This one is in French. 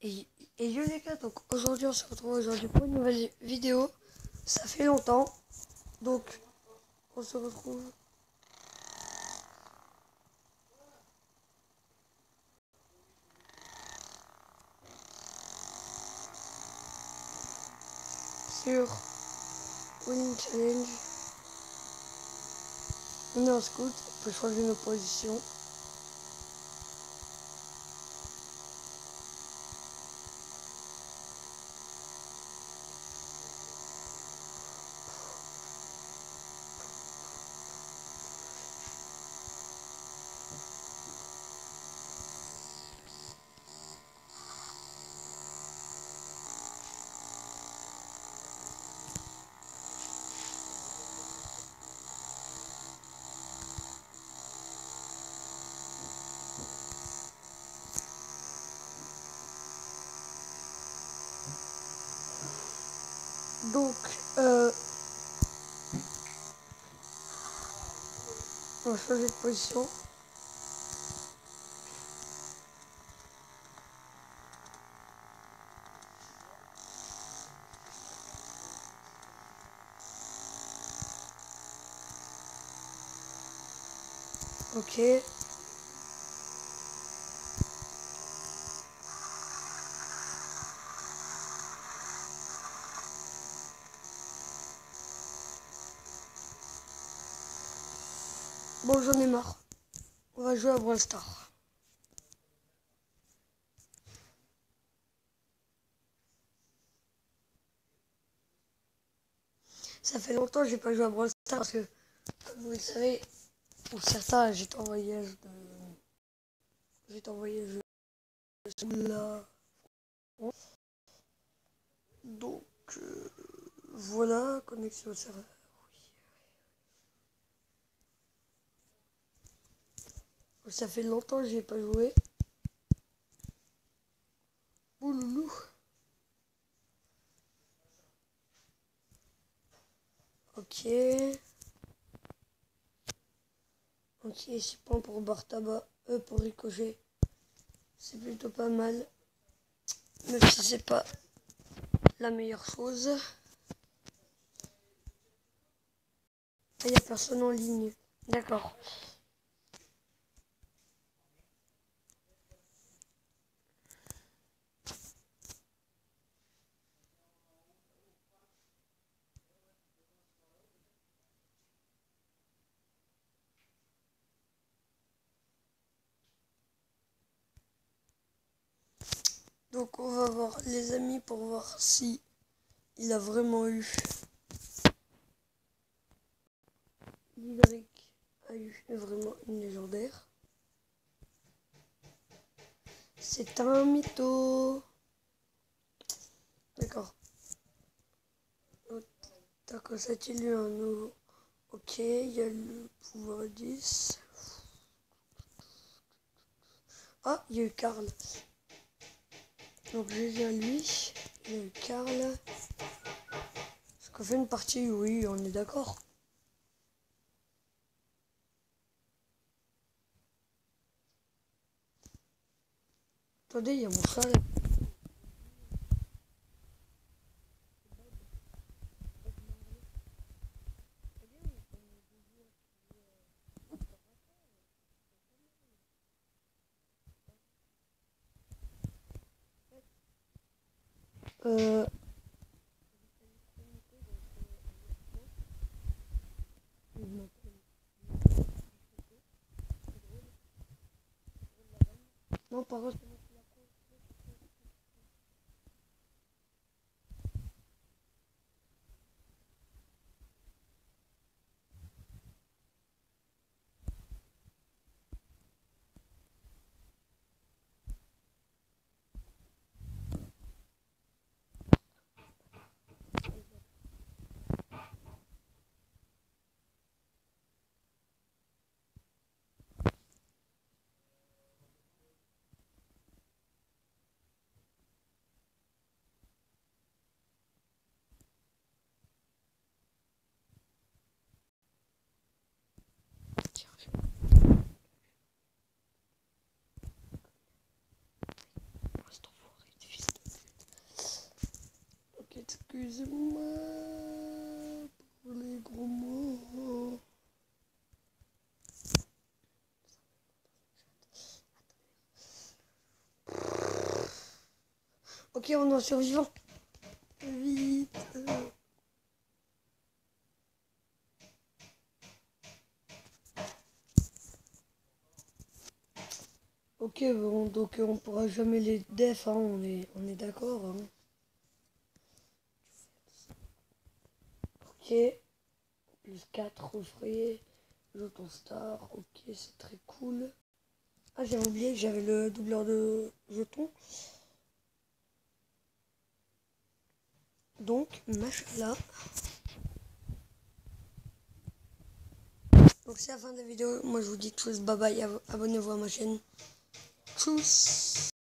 Et yo les gars, donc aujourd'hui on se retrouve aujourd'hui pour une nouvelle vidéo. Ça fait longtemps, donc on se retrouve. Sur Winning Challenge. On est en scout, on peut changer nos positions. Donc, on va changer de position. Ok. Bon, j'en ai marre. On va jouer à Brawl Stars. Ça fait longtemps que j'ai pas joué à Brawl Stars parce que, comme vous le savez, pour certains, j'étais en voyage là. Donc, voilà, connexion au serveur. Oui. Ça fait longtemps que j'ai pas joué. Ouloulou. Ok. Ok, 6 points pour Bartaba. Pour Ricochet. C'est plutôt pas mal. Même si c'est pas la meilleure chose. Il n'y a personne en ligne. D'accord. Donc on va voir les amis pour voir si il a vraiment eu. Lidric a eu vraiment une légendaire. C'est un mytho. D'accord. T'as constaté lui un nouveau. Ok, il y a le pouvoir 10. Ah, il y a eu Karl. Donc j'ai à lui. Il y a eu Karl. Est-ce qu'on fait une partie? Oui, on est d'accord. Attendez, il y a mon chat là. Non, par contre. Excusez-moi pour les gros mots. Ok, on est en survivant. Vite. Ok, bon, donc on pourra jamais les def, hein, on est d'accord. Hein. Ok, plus 4 ouvriers, jeton star, ok, c'est très cool. Ah, j'ai oublié que j'avais le doubleur de jetons. Donc, machin-là. Donc c'est la fin de la vidéo. Moi je vous dis tous bye bye, abonnez-vous à ma chaîne. Tchuss.